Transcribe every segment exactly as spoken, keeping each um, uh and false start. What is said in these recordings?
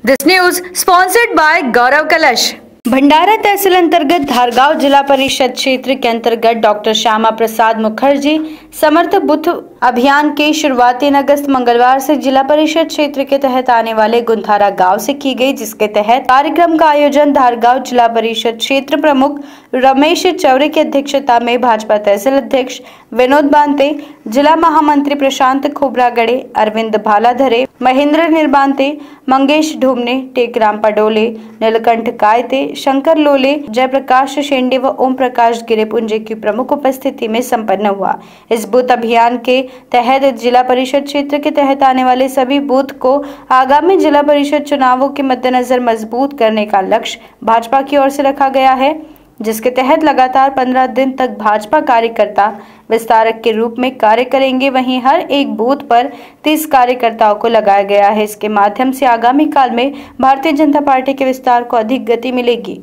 This news sponsored by Gaurav Kalash. Bhandara तहसील अंतर्गत धारगांव जिला परिषद क्षेत्र के अंतर्गत डॉक्टर श्यामा प्रसाद मुखर्जी समर्थ बुथ अभियान के शुरुआत तीन अगस्त मंगलवार से जिला परिषद क्षेत्र के तहत आने वाले गुंथारा गांव से की गई, जिसके तहत कार्यक्रम का आयोजन धारगांव जिला परिषद क्षेत्र प्रमुख रमेश चौरे की अध्यक्षता में भाजपा तहसील अध्यक्ष विनोद बांते, जिला महामंत्री प्रशांत खोबरागड़े, अरविंद भालाधरे, महेंद्र निर्बांते, मंगेश ढूमने, टेकराम पडोले, नीलकंठ कायते, शंकर लोले, जयप्रकाश शेंडे व ओम प्रकाश गिरेपुंजे की प्रमुख उपस्थिति में संपन्न हुआ। इस बूथ अभियान के तहत जिला परिषद क्षेत्र के तहत आने वाले सभी बूथ को आगामी जिला परिषद चुनावों के मद्देनजर मजबूत करने का लक्ष्य भाजपा की ओर से रखा गया है, जिसके तहत लगातार पंद्रह दिन तक भाजपा कार्यकर्ता विस्तारक के रूप में कार्य करेंगे। वहीं हर एक बूथ पर तीस कार्यकर्ताओं को लगाया गया है। इसके माध्यम से आगामी काल में भारतीय जनता पार्टी के विस्तार को अधिक गति मिलेगी।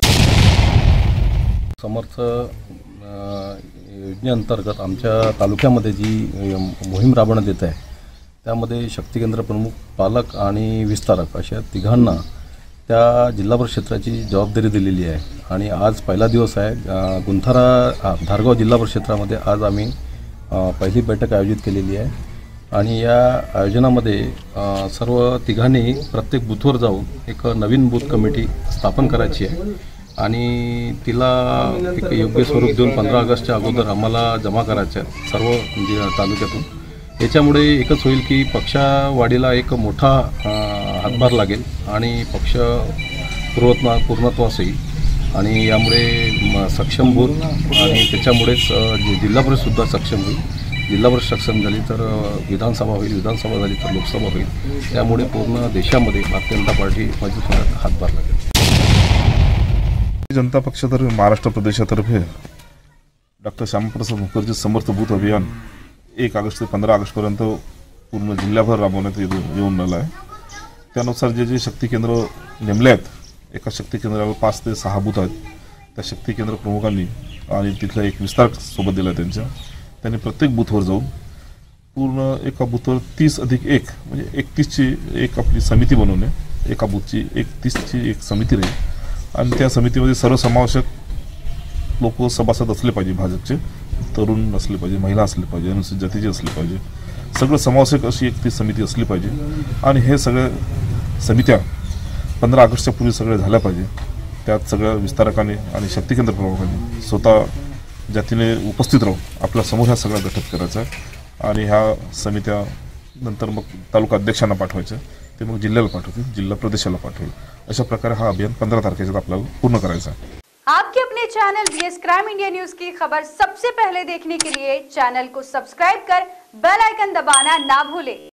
समर्थ योजनेअंतर्गत आमच्या तालुक्यामध्ये जी मोहीम राबवण्यात येत आहे त्यामध्ये शक्ती केंद्र प्रमुख, पालक आणि विस्तारक अशा तिघांना त्या जिल्हा परिषद क्षेत्राची जबाबदारी दिलेली आहे आणि आज पहिला दिवस आहे। गुंथारा धारगाव जिल्हा परिषद क्षेत्रामध्ये आज आम्ही पहिली बैठक आयोजित केलेली आहे आणि या आयोजनामध्ये सर्व तिघांनी प्रत्येक बूथवर जाऊन एक नवीन बूथ कमिटी स्थापन करायची आहे आणि तिला एक योग्य स्वरूप देऊन पंधरा ऑगस्टच्या अगोदर आम्हाला जमा करायचं आहे सर्व म्हणजे तालुक्यातून। याच्यामुळे एकच होईल की पक्षवाढीला एक मोठा हातभार लागेल आणि पक्ष पूर्वत्वा पूर्णत्वास येईल आणि यामुळे सक्षम बूथ आणि त्याच्यामुळेच जिल्हा परिषदसुद्धा सक्षम होईल। जिल्हा परिषद सक्षम झाली तर विधानसभा होईल, विधानसभा झाली तर लोकसभा होईल। त्यामुळे पूर्ण देशामध्ये भारतीय जनता पार्टी मजबूत होण्यात हातभार लागेल। जनता पक्षातर्फे महाराष्ट्र प्रदेशातर्फे डॉक्टर श्यामाप्रसाद मुखर्जी समर्थ बूथ अभियान एक ऑगस्ट ते पंधरा ऑगस्टपर्यंत पूर्ण जिल्ह्याभर राबवण्यात येऊन राहिलं आहे। त्यानुसार जे जे शक्ती केंद्र नेमले आहेत, एका शक्ती केंद्रावर पाच ते सहा बूथ आहेत, त्या शक्ती केंद्र प्रमुखांनी आणि तिथला एक विस्तार सोबत दिला त्यांच्या त्यांनी प्रत्येक बूथवर जाऊन पूर्ण एका बूथवर तीस अधिक एक म्हणजे एकतीसची एक आपली समिती बनवणे, एका बूथची एकतीसची एक समिती राहील आणि त्या समितीमध्ये सर्वसमावेशक लोक सभासद असले पाहिजे, भाजपचे तरुण असले पाहिजे, महिला असले पाहिजे, अनुसूचित जातीचे असले पाहिजे, सगळं समावेशक अशी एक ती समिती असली पाहिजे आणि हे सगळे समित्या पंधरा ऑगस्टच्या पूर्वी सगळे झाल्या पाहिजे। त्यात सगळ्या विस्तारकांनी आणि शक्ती केंद्र प्रमुखांनी स्वतः जातीने उपस्थित राहून आपल्या समोर ह्या सगळ्या गठीत करायचा आहे आणि ह्या समित्या नंतर मग तालुका अध्यक्षांना पाठवायचं, ते मग जिल्ह्याला पाठवतील, जिल्हा प्रदेशाला पाठवेल। अशा प्रकारे हा अभियान पंद्रह तारखेच्या आपल्याला पूर्ण करायचा आहे। आपके अपने channel BS crime India news की खबर सबसे पहले देखने के लिए चैनल को सब्सक्राइब कर बेल आइकन दबाना ना भूलें।